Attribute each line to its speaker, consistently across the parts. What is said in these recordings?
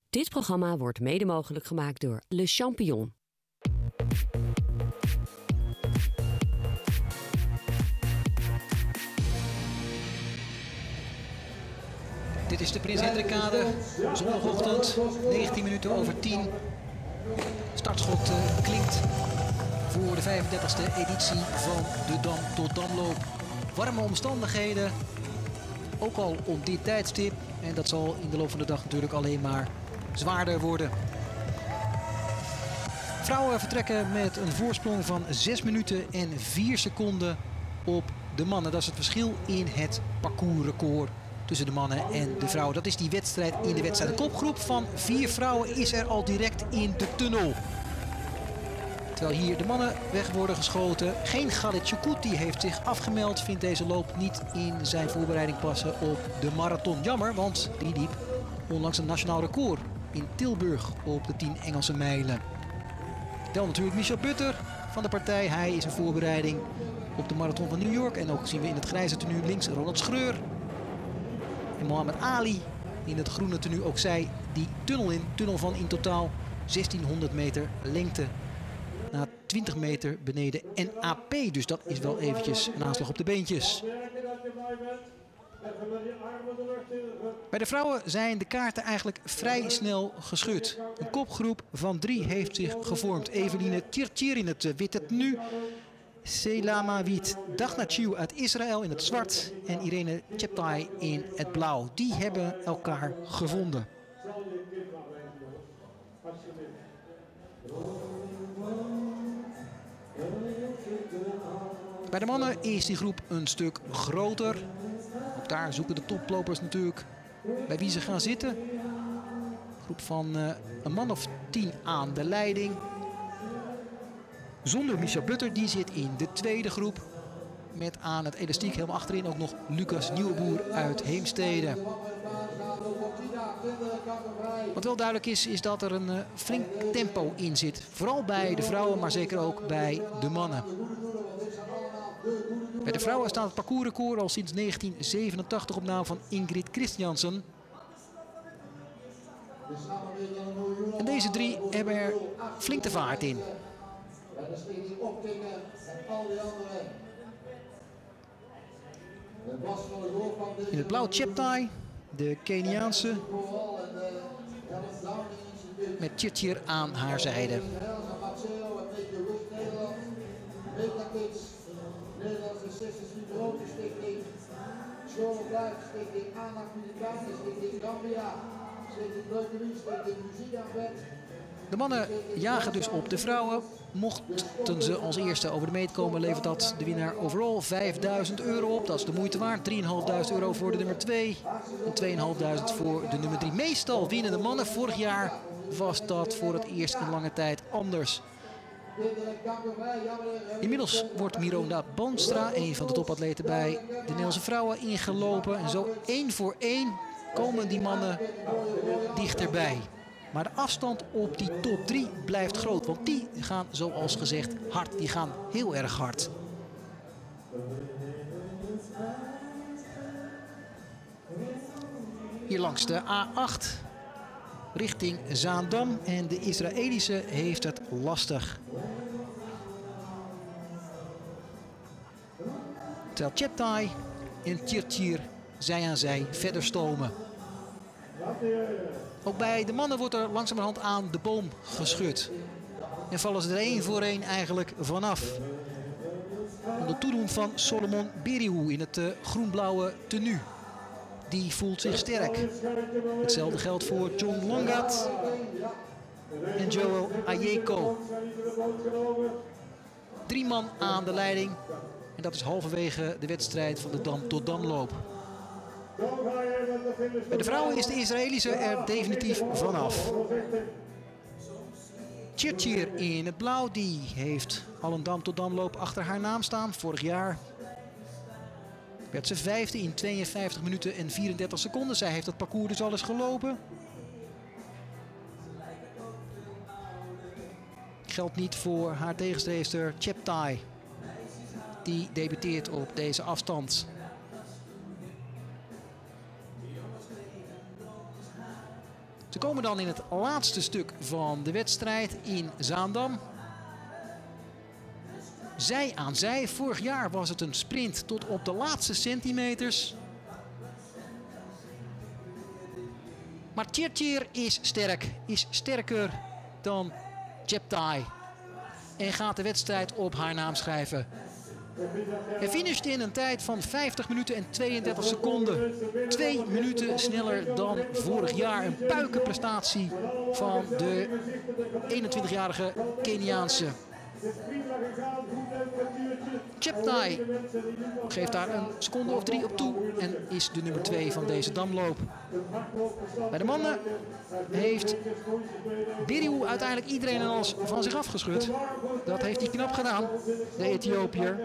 Speaker 1: Dit programma wordt mede mogelijk gemaakt door Le Champignon.
Speaker 2: Dit is de Prins Hendrikkade, zondagochtend, 19 minuten over 10. Startschot klinkt voor de 35e editie van de Dam tot Damloop. Warme omstandigheden, ook al op dit tijdstip. En dat zal in de loop van de dag natuurlijk alleen maar zwaarder worden. Vrouwen vertrekken met een voorsprong van 6 minuten en 4 seconden op de mannen. Dat is het verschil in het parcoursrecord tussen de mannen en de vrouwen. Dat is die wedstrijd in de wedstrijd. De kopgroep van 4 vrouwen is er al direct in de tunnel. Terwijl hier de mannen weg worden geschoten. Geen Khalid Choukout, die heeft zich afgemeld. Vindt deze loop niet in zijn voorbereiding passen op de marathon. Jammer, want die liep onlangs een nationaal record in Tilburg op de 10 Engelse mijlen. Wel natuurlijk Michel Butter van de partij. Hij is in voorbereiding op de marathon van New York. En ook zien we in het grijze tenue links Ronald Schreur. En Mohammed Ali in het groene tenue, ook zij die tunnel in. Tunnel van in totaal 1600 meter lengte. Na 20 meter beneden NAP. Dus dat is wel eventjes een aanslag op de beentjes. Bij de vrouwen zijn de kaarten eigenlijk vrij snel geschud. Een kopgroep van 3 heeft zich gevormd. Eveline Tirtir in het witte tenue. Selamawit Dagnachiou uit Israël in het zwart. En Irene Cheptai in het blauw. Die hebben elkaar gevonden. Bij de mannen is die groep een stuk groter. Ook daar zoeken de toplopers natuurlijk bij wie ze gaan zitten. Een groep van een man of 10 aan de leiding. Zonder Michel Butter, die zit in de tweede groep. Met aan het elastiek helemaal achterin ook nog Lucas Nieuweboer uit Heemstede. Wat wel duidelijk is, is dat er een flink tempo in zit. Vooral bij de vrouwen, maar zeker ook bij de mannen. Bij de vrouwen staat het parcoursrecord al sinds 1987 op naam van Ingrid Christiansen. En deze 3 hebben er flink de vaart in. In het blauw Cheptai, de Keniaanse, met Tirtir aan haar zijde. De mannen jagen dus op de vrouwen. Mochten ze als eerste over de meet komen, levert dat de winnaar overal €5.000 op. Dat is de moeite waard. €3.500 voor de nummer 2 en €2.500 voor de nummer 3. Meestal winnen de mannen. Vorig jaar was dat voor het eerst in lange tijd anders. Inmiddels wordt Miranda Boonstra, een van de topatleten bij de Nederlandse vrouwen, ingelopen. En zo 1 voor 1 komen die mannen dichterbij. Maar de afstand op die top 3 blijft groot. Want die gaan, zoals gezegd, hard. Die gaan heel erg hard. Hier langs de A8 richting Zaandam. En de Israëlische heeft het lastig. Terwijl Cheptai en Tirtir zij aan zij verder stomen. Ook bij de mannen wordt er langzamerhand aan de boom geschud. En vallen ze er 1 voor 1 eigenlijk vanaf. Onder toedoen van Solomon Berihu in het groen-blauwe tenue. Die voelt zich sterk. Hetzelfde geldt voor John Longat en Joel Ayeko. 3 man aan de leiding. En dat is halverwege de wedstrijd van de Dam tot Damloop. Bij de vrouwen is de Israëlische er definitief vanaf. Tirtir in het blauw, die heeft al een Dam tot Damloop achter haar naam staan. Vorig jaar werd ze 5e in 52 minuten en 34 seconden. Zij heeft het parcours dus al eens gelopen. Geldt niet voor haar tegenstreefster Cheptai. Die debuteert op deze afstand. Ze komen dan in het laatste stuk van de wedstrijd in Zaandam. Zij aan zij. Vorig jaar was het een sprint tot op de laatste centimeters. Maar Tjertjer is sterk. Is sterker dan Cheptai. En gaat de wedstrijd op haar naam schrijven. Hij finisht in een tijd van 50 minuten en 32 seconden. 2 minuten sneller dan vorig jaar. Een puikenprestatie van de 21-jarige Keniaanse. Cheptai geeft daar een seconde of 3 op toe en is de nummer 2 van deze damloop. Bij de mannen heeft Biriou uiteindelijk iedereen en alles van zich afgeschud. Dat heeft hij knap gedaan, de Ethiopiër.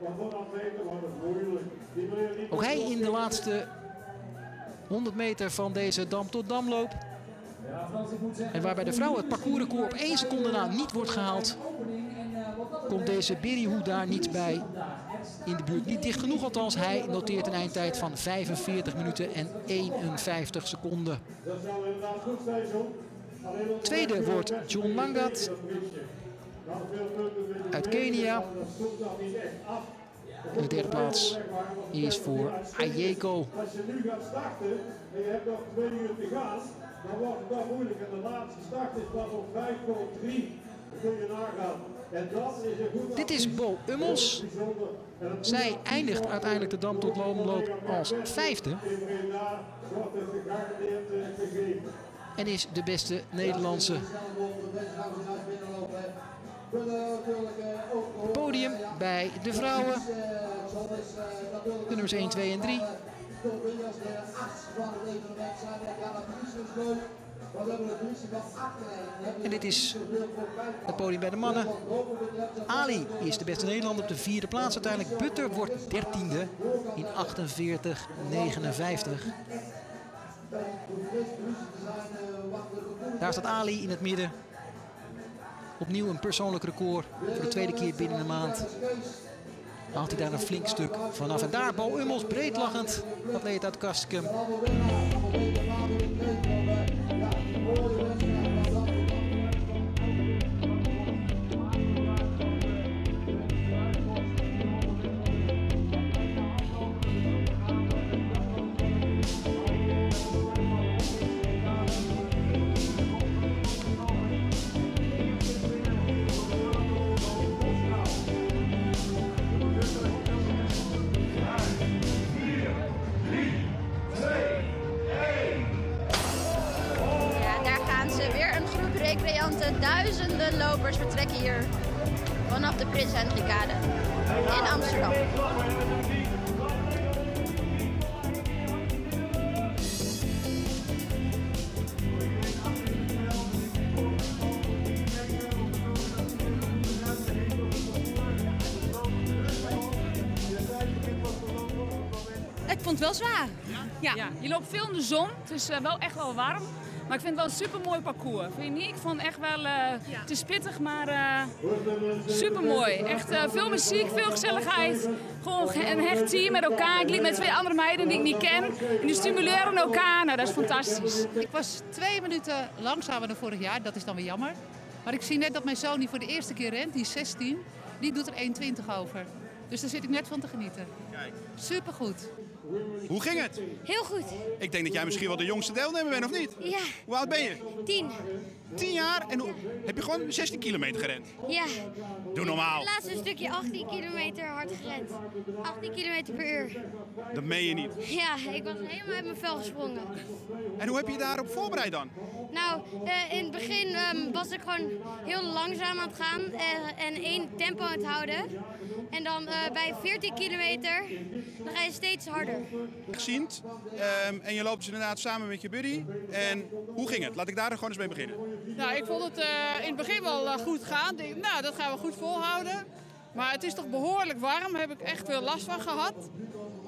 Speaker 2: Ook hij in de laatste 100 meter van deze dam tot damloop. En waarbij de vrouw het parcoursrecord op 1 seconde na niet wordt gehaald, komt deze Biriou daar niet bij in de buurt. Niet dicht genoeg althans. Hij noteert een eindtijd van 45 minuten en 51 seconden. Tweede wordt John Langat uit Kenia. En de derde plaats is voor Ayeko.
Speaker 3: Als je nu gaat starten en je hebt nog 2 uur te gaan, dan wordt het wel moeilijk. En de laatste start is pas om 5 voor 3. Dat kun je nagaan. En dat is een goed.
Speaker 2: Dit is Bo Ummels. Zij eindigt uiteindelijk de dam tot damloop als 5e. En is de beste Nederlandse. Podium bij de vrouwen. De nummers 1, 2 en 3. En dit is het podium bij de mannen. Ali is de beste Nederlander op de 4e plaats. Uiteindelijk Butter wordt 13e in 48:59. Daar staat Ali in het midden. Opnieuw een persoonlijk record voor de tweede keer binnen een maand. Haalt hij daar een flink stuk vanaf. En daar Bo Ummels, breedlachend, atleet uit Kastrikum.
Speaker 4: Duizenden lopers vertrekken hier vanaf de Prins Hendrikkade in Amsterdam.
Speaker 5: Ik vond het wel zwaar. Ja, je loopt veel in de zon. Het is wel echt wel warm. Maar ik vind het wel een supermooi parcours. Vind je niet? Ik vond echt wel, het is pittig, maar supermooi. Echt veel muziek, veel gezelligheid. Gewoon een hecht team met elkaar. Ik liep met 2 andere meiden die ik niet ken. En die stimuleren elkaar. Nou, dat is fantastisch.
Speaker 6: Ik was 2 minuten langzamer dan vorig jaar. Dat is dan weer jammer. Maar ik zie net dat mijn zoon die voor de eerste keer rent, die is 16. Die doet er 1:20 over. Dus daar zit ik net van te genieten. Kijk. Supergoed.
Speaker 7: Hoe ging het?
Speaker 8: Heel goed.
Speaker 7: Ik denk dat jij misschien wel de jongste deelnemer bent, of niet?
Speaker 8: Ja.
Speaker 7: Hoe oud ben je?
Speaker 8: 10.
Speaker 7: 10 jaar? En heb je gewoon 16 kilometer gerend?
Speaker 8: Ja.
Speaker 7: Doe normaal.
Speaker 8: Het laatste stukje 18 kilometer hard gerend. 18 kilometer per uur.
Speaker 7: Dat meen je niet.
Speaker 8: Ja, ik was helemaal uit mijn vel gesprongen.
Speaker 7: En hoe heb je je daarop voorbereid dan?
Speaker 8: Nou, in het begin was ik gewoon heel langzaam aan het gaan en 1 tempo aan het houden. En dan bij 14 kilometer, dan ga je steeds harder.
Speaker 7: Gezien. En je loopt dus inderdaad samen met je buddy. En hoe ging het? Laat ik daar gewoon eens mee beginnen.
Speaker 9: Nou, ik vond het in het begin wel goed gaan. Nou, dat gaan we goed volhouden. Maar het is toch behoorlijk warm. Daar heb ik echt veel last van gehad.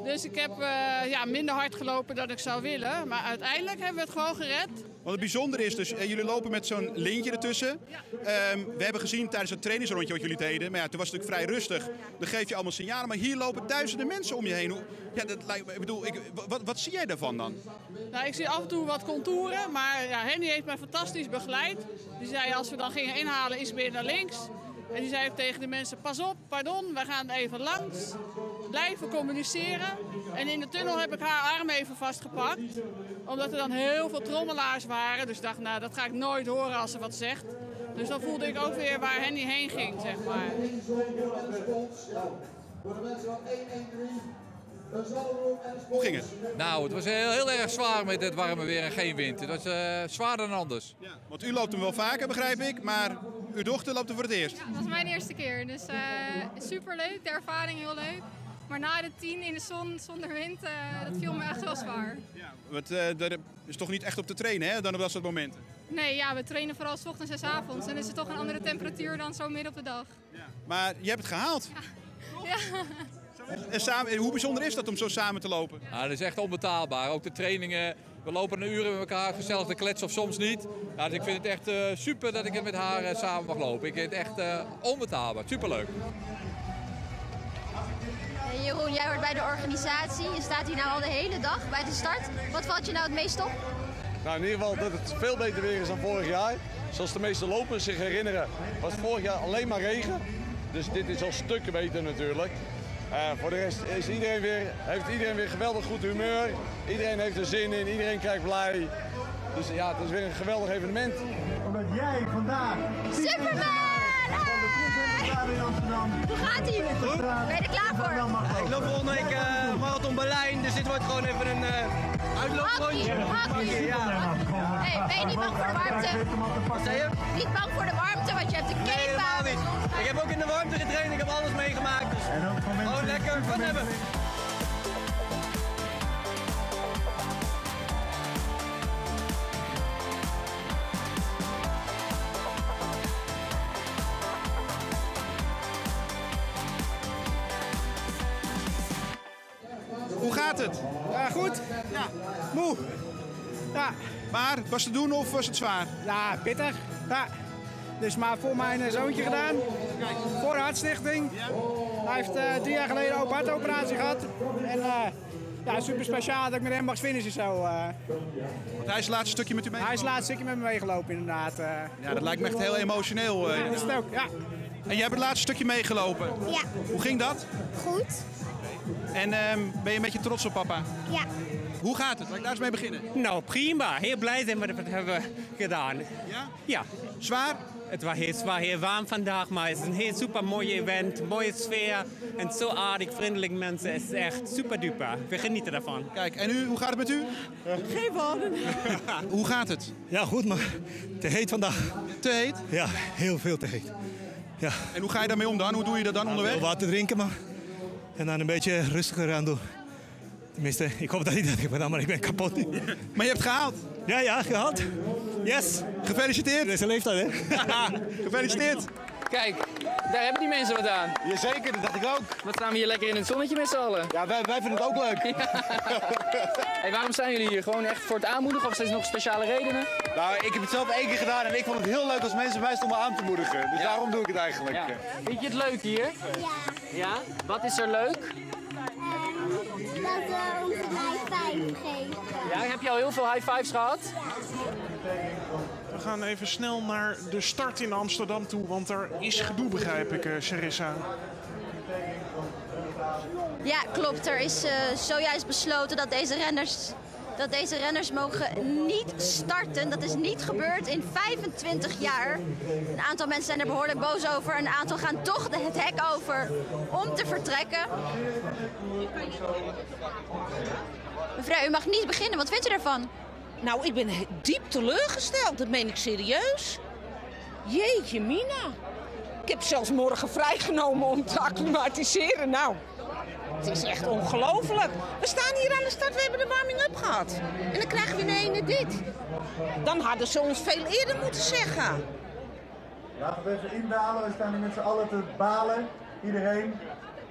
Speaker 9: Dus ik heb minder hard gelopen dan ik zou willen. Maar uiteindelijk hebben we het gewoon gered.
Speaker 7: Want het bijzondere is dus, jullie lopen met zo'n lintje ertussen. We hebben gezien tijdens het trainingsrondje wat jullie deden. Maar ja, toen was het natuurlijk vrij rustig. Dan geef je allemaal signalen. Maar hier lopen duizenden mensen om je heen. Wat zie jij daarvan dan?
Speaker 9: Nou, ik zie af en toe wat contouren. Maar ja, Henny heeft mij fantastisch begeleid. Die zei als we dan gingen inhalen iets meer naar links. En die zei ook tegen de mensen, pas op, pardon, wij gaan even langs. Blijven communiceren. En in de tunnel heb ik haar arm even vastgepakt. Omdat er dan heel veel trommelaars waren. Dus ik dacht, nou, dat ga ik nooit horen als ze wat zegt. Dus dan voelde ik ook weer waar Henny heen ging, zeg maar.
Speaker 7: Hoe ging het?
Speaker 10: Nou, het was heel erg zwaar met het warme weer en geen wind. Het was zwaarder dan anders.
Speaker 7: Ja, want u loopt hem wel vaker, begrijp ik. Maar uw dochter loopt hem voor het eerst.
Speaker 11: Ja, dat was mijn eerste keer. Dus superleuk, de ervaring heel leuk. Maar na de 10 in de zon zonder wind, dat viel me echt wel zwaar.
Speaker 7: Ja, want er is toch niet echt op te trainen, hè, dan op dat soort momenten?
Speaker 11: Nee, ja, we trainen vooral 's ochtends en 's avonds. En is het toch een andere temperatuur dan zo midden op de dag.
Speaker 7: Ja. Maar je hebt het gehaald.
Speaker 11: Ja.
Speaker 7: En hoe bijzonder is dat om zo samen te lopen?
Speaker 10: Ja, dat is echt onbetaalbaar. Ook de trainingen, we lopen een uur met elkaar, gezellig te kletsen of soms niet. Ja, dus ik vind het echt super dat ik het met haar samen mag lopen. Ik vind het echt onbetaalbaar, superleuk.
Speaker 4: Jeroen, jij hoort bij de organisatie. Je staat hier nou al de hele dag bij de start. Wat valt je nou het meest op?
Speaker 12: Nou, in ieder geval dat het veel beter weer is dan vorig jaar. Zoals de meeste lopers zich herinneren, was het vorig jaar alleen maar regen. Dus dit is al stukken beter natuurlijk. Voor de rest is heeft iedereen weer geweldig goed humeur. Iedereen heeft er zin in, iedereen kijkt blij. Dus ja, het is weer een geweldig evenement.
Speaker 3: Omdat jij vandaag...
Speaker 4: Superman! Hoe gaat ie? Goed. Ben je er klaar voor?
Speaker 13: Ik loop volgende week Marathon Berlijn, dus dit wordt gewoon even een uitlooprondje.
Speaker 4: Hakkie.
Speaker 13: Ja.
Speaker 4: Hey, ben je niet bang voor de warmte?
Speaker 13: Wat zei je?
Speaker 4: Niet bang voor de warmte, want je hebt de
Speaker 13: Nee, helemaal niet. Ik heb ook in de warmte getraind, ik heb alles meegemaakt. Dus gewoon lekker wat hebben.
Speaker 7: Hoe gaat het?
Speaker 14: Ja, goed.
Speaker 7: Ja.
Speaker 14: Moe. Ja.
Speaker 7: Maar, was het te doen of was het zwaar?
Speaker 14: Ja, pittig. Ja. Dus maar voor mijn zoontje gedaan. Voor de Hartstichting.
Speaker 7: Ja.
Speaker 14: Hij heeft 3 jaar geleden een open hartoperatie gehad. En ja, super speciaal dat ik met hem mag finishen zo.
Speaker 7: Want hij is het laatste stukje met u mee.
Speaker 14: Hij is het laatste stukje met me meegelopen inderdaad.
Speaker 7: Ja, dat lijkt me echt heel emotioneel.
Speaker 14: Ja, dat is het ook, ja.
Speaker 7: En jij hebt het laatste stukje meegelopen.
Speaker 8: Ja.
Speaker 7: Hoe ging dat?
Speaker 8: Goed.
Speaker 7: En ben je een beetje trots op papa?
Speaker 8: Ja.
Speaker 7: Hoe gaat het? Laat ik daar eens mee beginnen.
Speaker 15: Nou, prima. Heel blij dat we het hebben gedaan.
Speaker 7: Ja?
Speaker 15: Ja.
Speaker 7: Zwaar?
Speaker 15: Het was heel warm vandaag, maar het is een heel super mooi event. Mooie sfeer en zo aardig, vriendelijk mensen. Het is echt super duper. We genieten daarvan.
Speaker 7: Kijk, en u, hoe gaat het met u?
Speaker 15: Geen woorden.
Speaker 7: Hoe gaat het?
Speaker 16: Ja, goed, maar te heet vandaag.
Speaker 7: Te heet?
Speaker 16: Ja, heel veel te heet. Ja.
Speaker 7: En hoe ga je daarmee om dan? Hoe doe je dat dan onderweg?
Speaker 16: Veel water drinken, maar. En dan een beetje rustiger aan doen. Tenminste, ik hoop dat ik dat heb gedaan, maar ik ben kapot.
Speaker 7: Maar je hebt gehaald?
Speaker 16: Ja, gehaald. Yes.
Speaker 7: Gefeliciteerd.
Speaker 16: Deze leeftijd, hè?
Speaker 7: Gefeliciteerd.
Speaker 17: Kijk, daar hebben die mensen wat aan.
Speaker 12: Jazeker, dat dacht ik ook.
Speaker 17: Wat staan we hier lekker in het zonnetje met z'n allen.
Speaker 12: Ja, wij vinden het ook leuk.
Speaker 17: Ja. Hey, waarom staan jullie hier? Gewoon echt voor het aanmoedigen of zijn er nog speciale redenen?
Speaker 12: Nou, ik heb het zelf 1 keer gedaan en ik vond het heel leuk als mensen mij stonden aan te moedigen. Dus daarom doe ik het eigenlijk.
Speaker 17: Ja. Vind je het leuk hier?
Speaker 8: Ja.
Speaker 17: Ja? Wat is er leuk?
Speaker 8: Dat we ons een high five geven.
Speaker 17: Ja, heb je al heel veel high fives gehad?
Speaker 18: We gaan even snel naar de start in Amsterdam toe, want er is gedoe, begrijp ik, Charissa.
Speaker 4: Ja, klopt. Er is zojuist besloten dat deze renners mogen niet starten. Dat is niet gebeurd in 25 jaar. Een aantal mensen zijn er behoorlijk boos over. Een aantal gaan toch het hek over om te vertrekken. Mevrouw, u mag niet beginnen. Wat vindt u daarvan?
Speaker 19: Nou, ik ben diep teleurgesteld. Dat meen ik serieus. Jeetje mina. Ik heb zelfs morgen vrijgenomen om te acclimatiseren. Nou, het is echt ongelooflijk. We staan hier aan de start, we hebben de warming-up gehad. En dan krijgen we in ene dit. Dan hadden ze ons veel eerder moeten zeggen.
Speaker 3: Laten we even indalen, we staan hier met z'n allen te balen. Iedereen.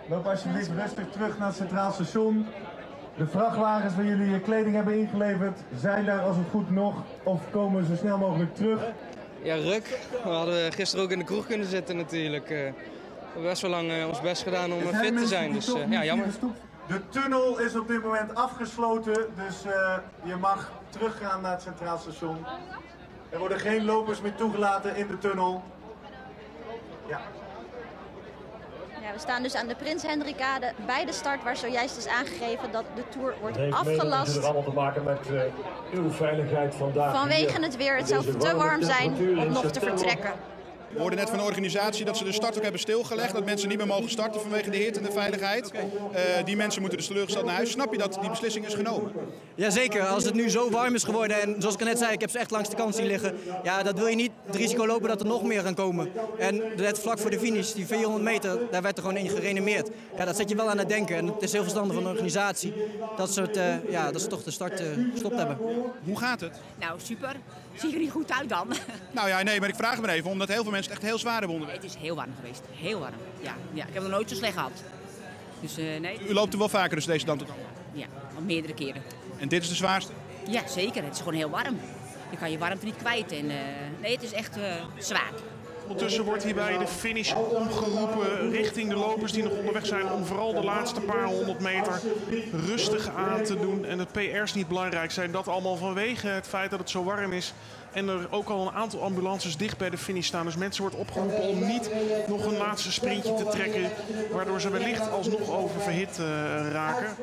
Speaker 20: Loop alsjeblieft rustig terug naar het Centraal Station. De vrachtwagens waar jullie je kleding hebben ingeleverd, zijn daar als het goed nog of komen zo snel mogelijk terug?
Speaker 13: Ja, ruk. We hadden gisteren ook in de kroeg kunnen zitten natuurlijk. We hebben best wel lang ons best gedaan om fit te zijn, dus ja, jammer.
Speaker 20: De tunnel is op dit moment afgesloten, dus je mag teruggaan naar het Centraal Station. Er worden geen lopers meer toegelaten in de tunnel. Ja.
Speaker 4: Ja, we staan dus aan de Prins Hendrikade bij de start, waar zojuist is aangegeven dat de Tour wordt afgelast.
Speaker 3: Het heeft allemaal te maken met uw veiligheid vandaag.
Speaker 4: Vanwege het weer, het zou te warm zijn om nog te vertrekken.
Speaker 7: We hoorden net van de organisatie dat ze de start ook hebben stilgelegd. Dat mensen niet meer mogen starten vanwege de hitte en de veiligheid. Die mensen moeten dus teleurgesteld naar huis. Snap je dat die beslissing is genomen?
Speaker 21: Jazeker, als het nu zo warm is geworden en zoals ik net zei, ik heb ze echt langs de kant zien liggen. Ja, dat wil je niet het risico lopen dat er nog meer gaan komen. En net vlak voor de finish, die 400 meter, daar werd er gewoon in gereanimeerd. Ja, dat zet je wel aan het denken en het is heel verstandig van de organisatie dat ze toch de start gestopt hebben.
Speaker 7: Hoe gaat het?
Speaker 22: Nou, super. Zie je er niet goed uit dan?
Speaker 7: Nou ja, nee, maar ik vraag me even, omdat heel veel mensen het echt heel zwaar hebben onderweg.
Speaker 22: Het is heel warm geweest, heel warm. Ja, ik heb het nog nooit zo slecht gehad. Dus nee.
Speaker 7: U loopt er wel vaker dus deze Dam tot Dam?
Speaker 22: Ja, al meerdere keren.
Speaker 7: En dit is de zwaarste?
Speaker 22: Ja, zeker. Het is gewoon heel warm. Je kan je warmte niet kwijt. En, nee, het is echt zwaar.
Speaker 18: Ondertussen wordt hier bij de finish omgeroepen richting de lopers die nog onderweg zijn om vooral de laatste paar 100 meter rustig aan te doen. En het PR's niet belangrijk zijn. Dat allemaal vanwege het feit dat het zo warm is. En er ook al een aantal ambulances dicht bij de finish staan. Dus mensen wordt opgeroepen om niet nog een laatste sprintje te trekken. Waardoor ze wellicht alsnog oververhit raken.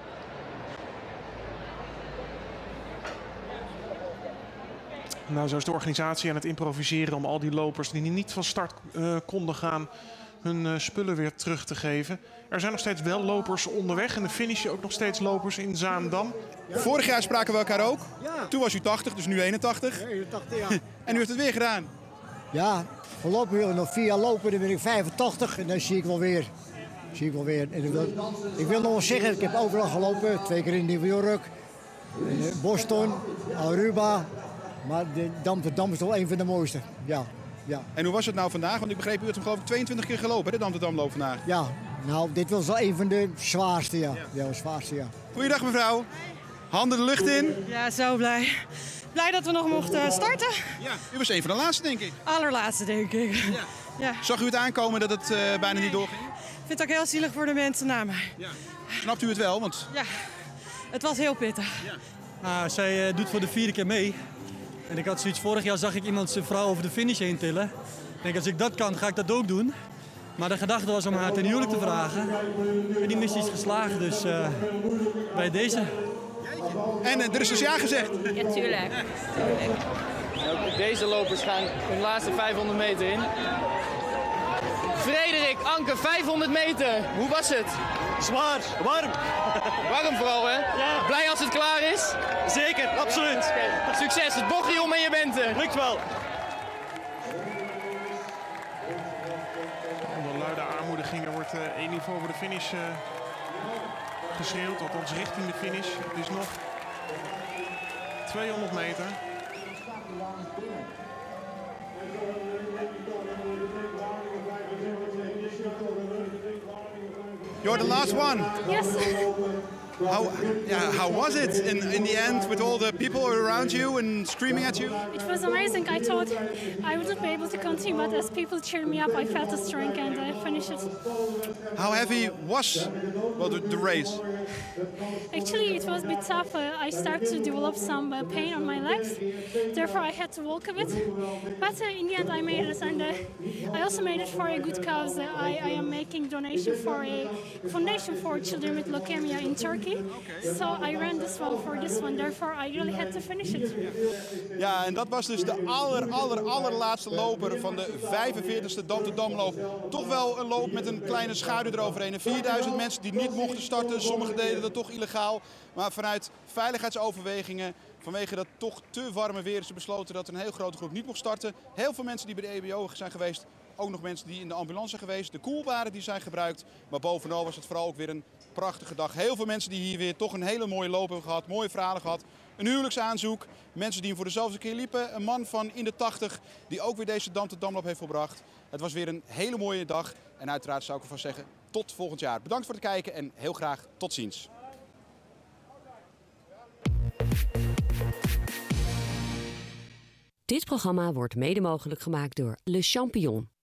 Speaker 18: Nou, zo is de organisatie aan het improviseren om al die lopers die niet van start konden gaan hun spullen weer terug te geven. Er zijn nog steeds wel lopers onderweg en de finish ook nog steeds lopers in Zaandam.
Speaker 7: Vorig jaar spraken we elkaar ook. Ja. Toen was u 80, dus nu 81.
Speaker 23: Ja, 81 ja.
Speaker 7: En u heeft het weer gedaan.
Speaker 23: Ja, voorlopig wil ik nog 4 jaar lopen, dan ben ik 85 en dan zie ik wel weer. En ik wil nog wel zeggen, ik heb overal gelopen. 2 keer in New York, in Boston, Aruba. Maar de Dam tot Dam is toch een van de mooiste. Ja.
Speaker 7: En hoe was het nou vandaag? Want ik begreep, u heeft hem geloof ik 22 keer gelopen, de Dam tot Damloop vandaag.
Speaker 23: Ja, nou dit was wel een van de zwaarste, ja.
Speaker 7: Goeiedag mevrouw. Handen de lucht in.
Speaker 24: Ja, zo blij. Blij dat we nog mochten starten.
Speaker 7: Ja, u was een van de laatste denk ik.
Speaker 24: Allerlaatste denk ik. Ja.
Speaker 7: Zag u het aankomen dat het bijna niet doorging?
Speaker 24: Ik vind het ook heel zielig voor de mensen na mij.
Speaker 7: Ja. Snapt u het wel? Want...
Speaker 24: Ja, het was heel pittig.
Speaker 21: Ja. Nou, zij doet voor de 4e keer mee. En ik had zoiets, vorig jaar zag ik iemand zijn vrouw over de finish heen tillen. Ik denk, als ik dat kan, ga ik dat ook doen. Maar de gedachte was om haar ten huwelijk te vragen. En die missie is geslaagd, dus bij deze.
Speaker 7: En er is dus ja gezegd.
Speaker 22: Ja, tuurlijk.
Speaker 13: Ook deze lopers gaan hun laatste 500 meter in. Frederik, Anke, 500 meter. Hoe was het?
Speaker 23: Zwaar, warm.
Speaker 13: Warm vooral, hè?
Speaker 23: Ja.
Speaker 13: Blij als het klaar is?
Speaker 23: Zeker, absoluut.
Speaker 13: Ja. Succes, het bochtje om en je bent er.
Speaker 23: Lukt wel.
Speaker 18: Onder luide aanmoedigingen wordt 1 niveau voor de finish geschreeuwd. Althans richting de finish. Het is nog 200 meter.
Speaker 7: You're the last one.
Speaker 11: Yes.
Speaker 7: How was it in the end with all the people around you and screaming at you?
Speaker 11: It was amazing. I thought I wouldn't be able to continue, but as people cheered me up, I felt the strength and I finished it.
Speaker 7: How heavy was the race?
Speaker 11: Actually, it was a bit tough. I started to develop some pain on my legs. Therefore, I had to walk a bit. But in the end, I made it, and I also made it for a good cause. I am making donation for a foundation for children with leukemia in Turkey. So I ran this one for this one. Therefore, I really had to finish it.
Speaker 7: Ja, en dat was dus de allerlaatste loper van de 45e Dam tot Damloop. Toch wel een loop met een kleine schaduw eroverheen. En 4000 mensen die niet mochten starten. Sommigen deden dat toch illegaal. Maar vanuit veiligheidsoverwegingen, vanwege dat toch te warme weer, is er besloten dat een heel grote groep niet mocht starten. Heel veel mensen die bij de EHBO zijn geweest. Ook nog mensen die in de ambulance zijn geweest. De koelbaren die zijn gebruikt. Maar bovenal was het vooral ook weer een prachtige dag. Heel veel mensen die hier weer toch een hele mooie loop hebben gehad. Mooie verhalen gehad. Een huwelijksaanzoek. Mensen die hem voor dezelfde keer liepen. Een man van in de 80 die ook weer deze Dam tot Damloop heeft volbracht. Het was weer een hele mooie dag. En uiteraard zou ik ervan zeggen, tot tot volgend jaar. Bedankt voor het kijken en heel graag tot ziens.
Speaker 1: Dit programma wordt mede mogelijk gemaakt door Le Champignon.